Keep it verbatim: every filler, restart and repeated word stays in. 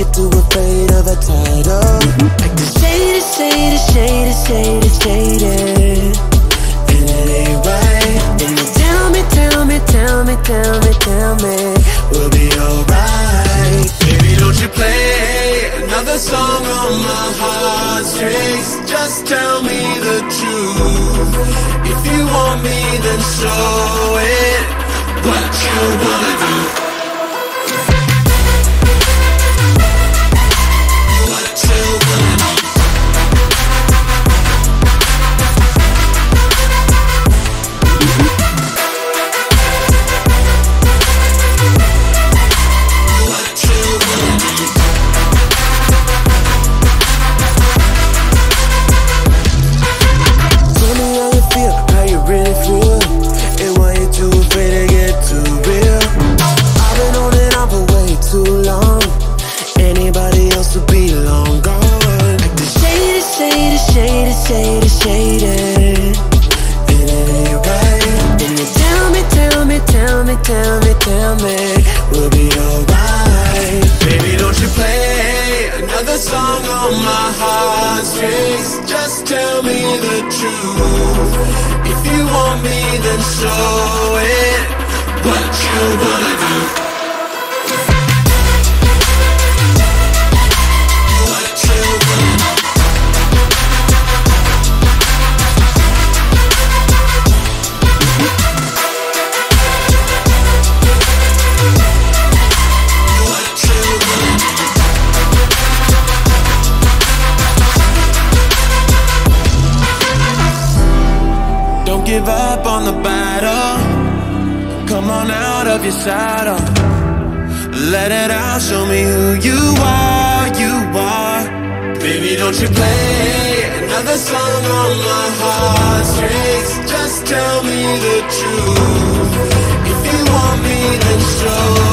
get too afraid of a title. Like the shady, shady, shady, shady, shady, and it ain't right. And you tell me, tell me, tell me, tell me, tell me we'll be alright. Baby, don't you play another song on my heartstrings. Just tell me the truth. If you want me, then show it. What you wanna do? Shady, shady, and it ain't right. And you tell me, tell me, tell me, tell me, tell me we'll be alright. Baby, don't you play another song on my heartstrings. Just tell me the truth. If you want me, then show it. What you wanna do? Don't give up on the battle. Come on out of your saddle. Let it out, show me who you are, you are. Baby, don't you play another song on my heartstrings. Just tell me the truth. If you want me, then show